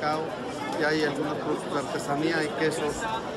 cacao, y hay algunos productos de artesanía, y quesos,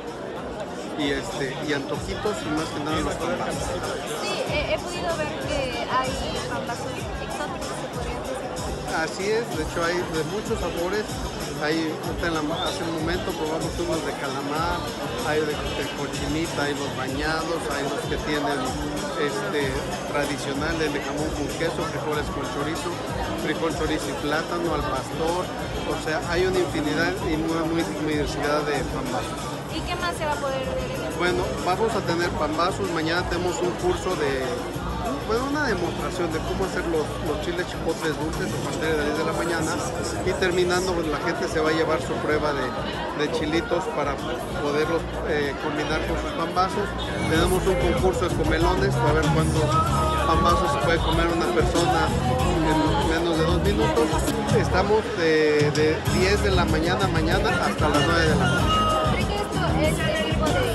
y antojitos, y más que nada los pambazos. Sí, he podido ver que hay pambazos exóticos, se podría decir. Así es, de hecho hay de muchos sabores. Hace un momento probamos unos de calamar, hay de cochinita, hay los bañados, hay los que tienen tradicional de jamón con queso, frijoles con chorizo, frijol, chorizo y plátano al pastor. O sea, hay una infinidad y muy diversidad de pambazos. ¿Y qué más se va a poder ver en este? Bueno, vamos a tener pambazos. Mañana tenemos un curso una demostración de cómo hacer los chiles chipotles dulces a partir de las 10 de la mañana, y terminando pues, la gente se va a llevar su prueba de chilitos para poderlos combinar con sus pambazos. Tenemos un concurso de comelones para ver cuántos pambazos se puede comer una persona en menos de 2 minutos. Estamos de 10 de la mañana hasta las 9 de la noche. ¿Cree que este tipo de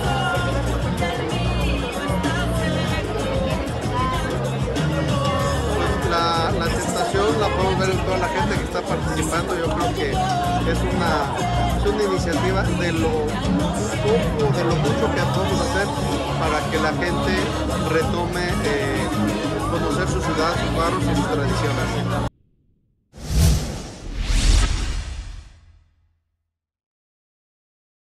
La tentación la podemos ver en toda la gente que está participando. Yo creo que es una iniciativa de lo mucho que podemos hacer para que la gente retome conocer su ciudad, sus barrios y sus tradiciones.